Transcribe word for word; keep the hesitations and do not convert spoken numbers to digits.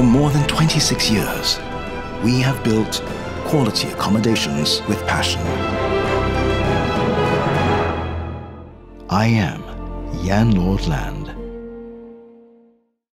For more than twenty-six years, we have built quality accommodations with passion. I am Yanlord Land.